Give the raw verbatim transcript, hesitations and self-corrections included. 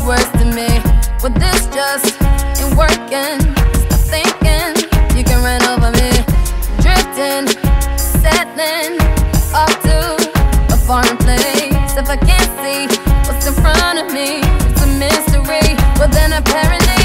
words to me. But this just ain't working. Stop thinking you can run over me. Drifting, settling off to a foreign place. If I can't see what's in front of me, it's a mystery. But then apparently